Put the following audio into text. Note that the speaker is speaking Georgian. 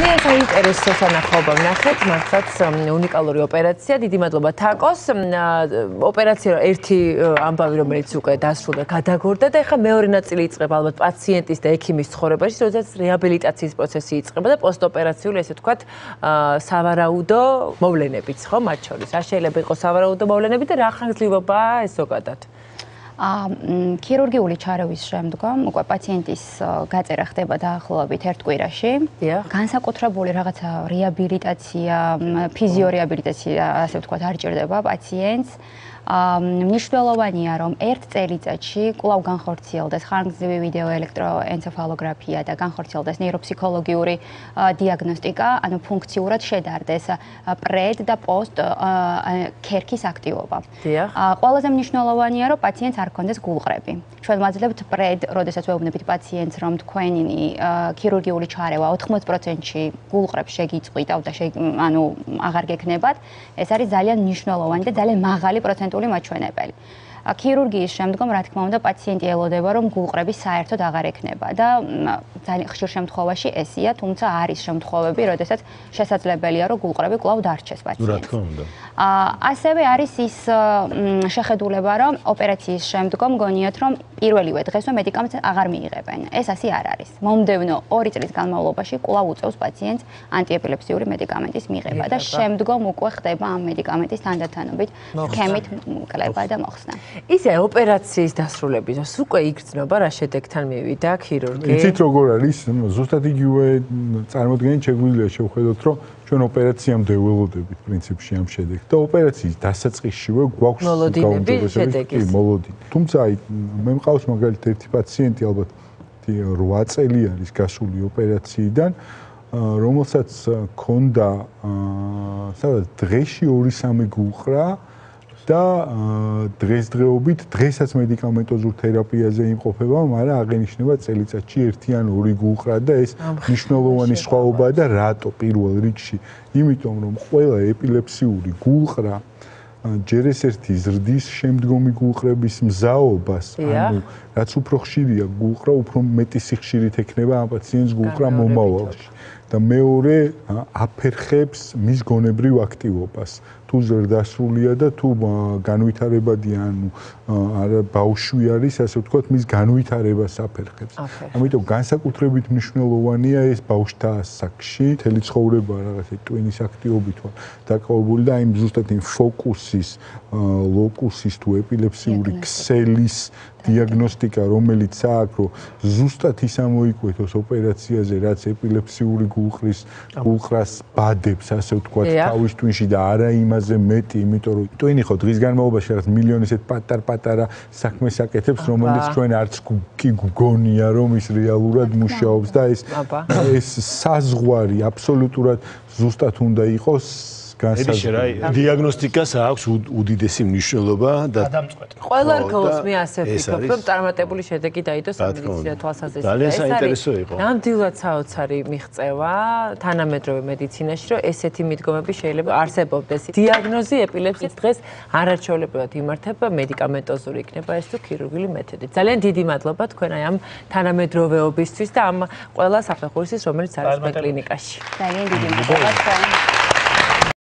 ძალიან საინტერესო სანახაობა ვნახეთ, მართლაც უნიკალური ოპერაცია. დიდი მადლობა თაკოს. ოპერაცია ერთი ამბავი, რომელიც უკვე დასრულდა, გადაგორდა და ეხლა მეორე ნაწილი იწყება ალბათ პაციენტის და ექიმის ცხოვრებაში, როდესაც რეაბილიტაციის პროცესი იწყება და პოსტოპერაციული, ესე ვთქვათ, სავარაუდო მოვლენებიც, ხო, მათ შორის. არ შეიძლება იყოს სავარაუდო მოვლენები და რა ხანგრძლივობაა ეს ზოგადად? ქირურგიული ჩარევის შემდგომ უკვე პაციენტის გაწერა ხდება დაახლოებით ერთ კვირაში. განსაკუთრებული რაღაცა რეაბილიტაცია, ფიზიორეაბილიტაცია, ასე ვთქვათ, არ ჭირდება პაციენტს. მნიშვნელოვანია, რომ ერთ წელიწადში კვლავ განხორციელდეს ხანგრძლივი ვიდეო ელექტროენცეფალოგრაფია და განხორციელდეს ნეიროფსიქოლოგიური დიაგნოსტიკა, ანუ ფუნქციურად შედარდეს პრედ და პოსტ ქერქის აქტივობა. ყველაზე მნიშვნელოვანია, რომ პაციენტს არ ქონდეს გულყრები. ჩვენ ვაძლევთ პრედ, როდესაც ვეუბნებით პაციენტს, რომ თქვენი ქირურგიული ჩარევა 80%-ში გულყრებს შეგიწყვიტავ და ანუ აღარ გექნებათ, ეს არის ძალიან მნიშვნელოვანი და ძალიან მაღალი პროცენტული მაჩვენებელი. ქირურგიის შემდგომ, რა თქმა უნდა, პაციენტი ელოდება, რომ გულყრები საერთოდ აღარ ექნება და ძალიან ხშირ შემთხვევაში ესია, თუმცა არის შემთხვევები, როდესაც შესაძლებელია, რომ გულყრები კვლავ დარჩეს პაციენტს. რა თქმა უნდა. ასევე არის ის შეხედულება, რომ ოპერაციის შემდგომ გონიათ, რომ პირველივე დღესვე მედიკამენტს აღარ მიიღებენ. ეს ასე არ არის. მომდევნო 2 წლის განმავლობაში კვლავ უწევს პაციენტს ანტიეპილეფსიური მედიკამენტის მიღება და შემდგომ უკვე ხდება ამ მედიკამენტის თანდათანობით სქემით კლება და მოხსნა. ისე ოპერაციის დასრულების დროს უკვე იგრძნობა რა შედეგთან მივიდა ქირურგი. იცით როგორ არის? ზუსტად იგივე წარმოდგენით შეგვიძლია შევხედოთ, რომ ჩვენ ოპერაციამდე ველოდებით პრინციპში ამ შედეგს და ოპერაციის დასაწყისშივე გვაქვს გაუმჯობესების მოლოდინი. თუმცა მე მყავს მაგალითად ერთი პაციენტი, ალბათ 8 წელი არის გასული ოპერაციიდან, რომელსაც ჰქონდა სადაც დღეში 2-3 გულყრა და დღესდღეობით დღესაც მედიკამენტოზურ თერაპიაზე იმყოფება, მაგრამ აღენიშნება წელიწადში 1 ან 2 გულყრა და ეს მნიშვნელოვანი სხვაობაა და რატო პირველ რიგში? იმიტომ რომ ყველა ეპილეფსიური გულყრა ჯერ ეს ერთი ზრდის შემდგომი გულყრების მზაობას, ანუ რაც უფრო ხშირია გულყრა, უფრო მეტი სიხშირით ექნება ამ პაციენტს გულყრა მომავალში. და მეორე აფერხებს მის გონებრივ აქტივობას. თუ ზრდასრულია და თუ განვითარებადია, ანუ არა ბავშვი არის, ასე ვთქვათ, მის განვითარებას აფერხებს. ამიტომ განსაკუთრებით მნიშვნელოვანია ეს ბავშვთა ასაკში, მთელი ცხოვრება რაღაცა ტვინის აქტივობით ვარ დაკავებული და იმ ზუსტად იმ ფოკუსის, ლოკუსის თუ ეპილეფსიური ქსელის დიაგნოსტიკა, რომელიც აქვს, რომ ზუსტად ის ამოიკვეთოს ოპერაციაზე, რაც ეპილეფსიური გულყრას ბადებს, ასე ვთქვათ, თავის ტვინში და არა იმაზე მეტი, იმიტომ რომ ტვინი ხო დღის განმავლობაში რაღაც მილიონი ესეთ პატარ-პატარა საქმეს აკეთებს, რომელიც ჩვენ არც კი გგონია, რომ ის რეალურად მუშაობს და ეს საზღვარი აბსოლუტურად ზუსტად უნდა იყოს. დიაგნოსტიკას აქვს უდიდესი მნიშვნელობა და ყველა რგოლს მე ასე ვფიქრობ, რომ წარმატებული შედეგი დაიდოს სამედიცინო თვალსაზრისით. ძალიან საინტერესო იყო. ნამდვილად საოცარი მიღწევა თანამედროვე მედიცინაში, რომ ესეთი მიდგომები შეიძლება არსებობდეს. დიაგნოზი ეპილეფსიის დღეს არაჩვეულებრივად იმართება, მედიკამენტოზური იქნება ეს თუ ქირურგიული მეთოდით. ძალიან დიდი მადლობა თქვენ აი ამ თანამედროვეობისთვის და ამ ყველა საფეხურისთვის, რომელიც არის მე კლინიკაში. ძალიან დიდი მადლობა თქვენ.